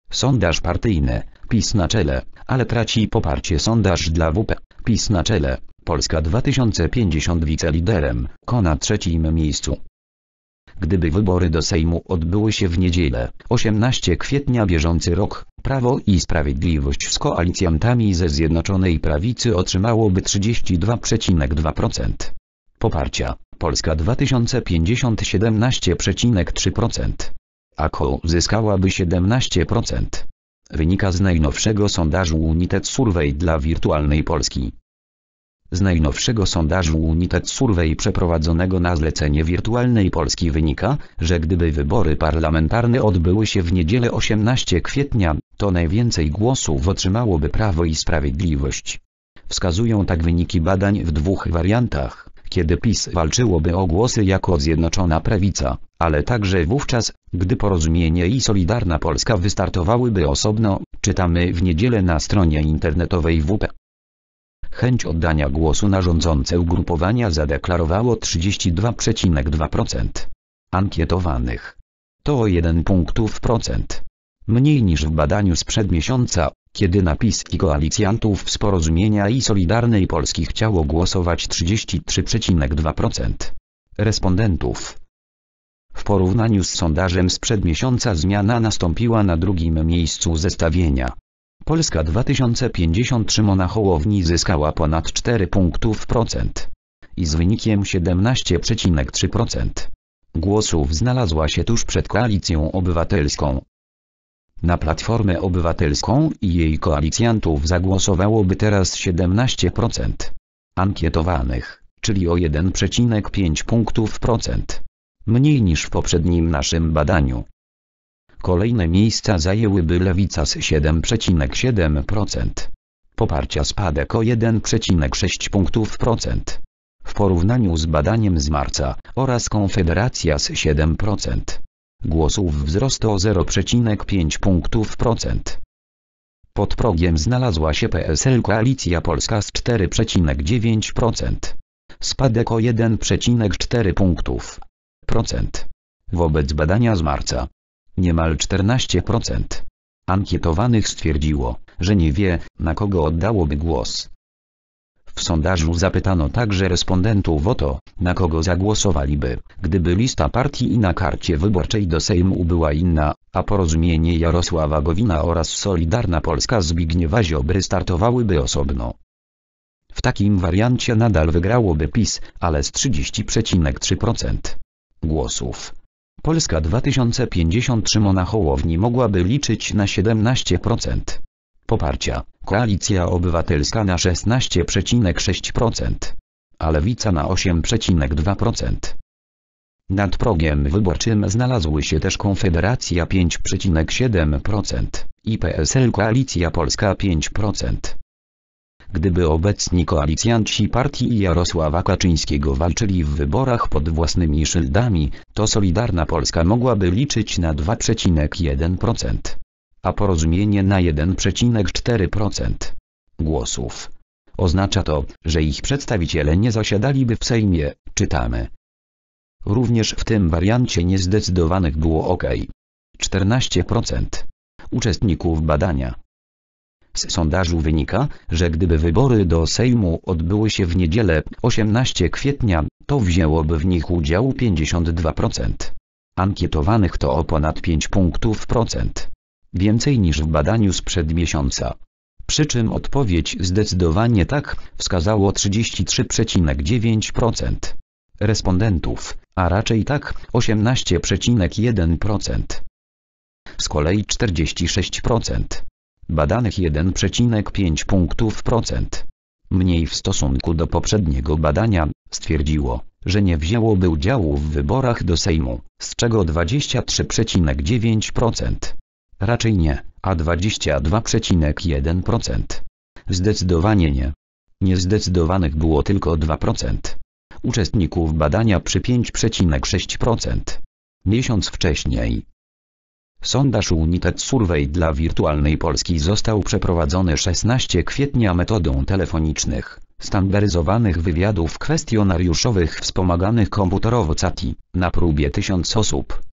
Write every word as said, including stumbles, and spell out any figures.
Sondaż partyjny, PiS na czele, ale traci poparcie. Sondaż dla W P, PiS na czele, Polska dwa tysiące pięćdziesiąt wiceliderem, Ko na trzecim miejscu. Gdyby wybory do Sejmu odbyły się w niedzielę, osiemnastego kwietnia bieżący rok, Prawo i Sprawiedliwość z koalicjantami ze Zjednoczonej Prawicy otrzymałoby trzydzieści dwa przecinek dwa procent poparcia, Polska dwa tysiące pięćdziesiąt siedemnaście przecinek trzy procent, a Ko uzyskałaby siedemnaście procent. Wynika z najnowszego sondażu United Survey dla Wirtualnej Polski. Z najnowszego sondażu United Survey przeprowadzonego na zlecenie Wirtualnej Polski wynika, że gdyby wybory parlamentarne odbyły się w niedzielę osiemnastego kwietnia, to najwięcej głosów otrzymałoby Prawo i Sprawiedliwość. Wskazują tak wyniki badań w dwóch wariantach, kiedy PiS walczyłoby o głosy jako Zjednoczona Prawica, ale także wówczas, gdy Porozumienie i Solidarna Polska wystartowałyby osobno, czytamy w niedzielę na stronie internetowej W P. Chęć oddania głosu na rządzące ugrupowania zadeklarowało trzydzieści dwa przecinek dwa procent ankietowanych. To o jeden punktów procent mniej niż w badaniu sprzed miesiąca, kiedy na PiS i koalicjantów z Porozumienia i Solidarnej Polski chciało głosować trzydzieści trzy przecinek dwa procent respondentów. W porównaniu z sondażem sprzed miesiąca zmiana nastąpiła na drugim miejscu zestawienia. Polska dwa tysiące pięćdziesiąt Szymona Hołowni zyskała ponad cztery punktów procent i z wynikiem siedemnaście przecinek trzy procent głosów znalazła się tuż przed Koalicją Obywatelską. Na Platformę Obywatelską i jej koalicjantów zagłosowałoby teraz siedemnaście procent ankietowanych, czyli o jeden przecinek pięć punktów procent mniej niż w poprzednim naszym badaniu. Kolejne miejsca zajęłyby Lewica z siedem przecinek siedem procent poparcia, spadek o jeden przecinek sześć punktów procent w porównaniu z badaniem z marca, oraz Konfederacja z siedem procent głosów, wzrost o zero przecinek pięć punktów procent. Pod progiem znalazła się P S L Koalicja Polska z cztery przecinek dziewięć procent spadek o jeden przecinek cztery punktów procent wobec badania z marca. Niemal czternaście procent ankietowanych stwierdziło, że nie wie, na kogo oddałoby głos. W sondażu zapytano także respondentów o to, na kogo zagłosowaliby, gdyby lista partii i na karcie wyborczej do Sejmu była inna, a Porozumienie Jarosława Gowina oraz Solidarna Polska Zbigniewa Ziobry startowałyby osobno. W takim wariancie nadal wygrałoby PiS, ale z trzydzieści przecinek trzy procent głosów. Polska dwa tysiące pięćdziesiąt Szymona Hołowni mogłaby liczyć na siedemnaście procent poparcia, Koalicja Obywatelska na szesnaście przecinek sześć procent, a Lewica na osiem przecinek dwa procent. Nad progiem wyborczym znalazły się też Konfederacja pięć przecinek siedem procent i P S L Koalicja Polska pięć procent. Gdyby obecni koalicjanci partii Jarosława Kaczyńskiego walczyli w wyborach pod własnymi szyldami, to Solidarna Polska mogłaby liczyć na dwa przecinek jeden procent, a Porozumienie na jeden przecinek cztery procent głosów. Oznacza to, że ich przedstawiciele nie zasiadaliby w Sejmie, czytamy. Również w tym wariancie niezdecydowanych było ok. czternaście procent uczestników badania. Z sondażu wynika, że gdyby wybory do Sejmu odbyły się w niedzielę osiemnastego kwietnia, to wzięłoby w nich udział pięćdziesiąt dwa procent ankietowanych, to o ponad pięć punktów procent więcej niż w badaniu sprzed miesiąca. Przy czym odpowiedź zdecydowanie tak wskazało trzydzieści trzy przecinek dziewięć procent respondentów, a raczej tak osiemnaście przecinek jeden procent. Z kolei czterdzieści sześć procent badanych jeden przecinek pięć punktów procent mniej w stosunku do poprzedniego badania stwierdziło, że nie wzięłoby udziału w wyborach do Sejmu, z czego dwadzieścia trzy przecinek dziewięć procent raczej nie, a dwadzieścia dwa przecinek jeden procent zdecydowanie nie. Niezdecydowanych było tylko dwa procent uczestników badania przy pięć przecinek sześć procent miesiąc wcześniej. Sondaż United Survey dla Wirtualnej Polski został przeprowadzony szesnastego kwietnia metodą telefonicznych, standaryzowanych wywiadów kwestionariuszowych wspomaganych komputerowo C A T I, na próbie tysiąc osób.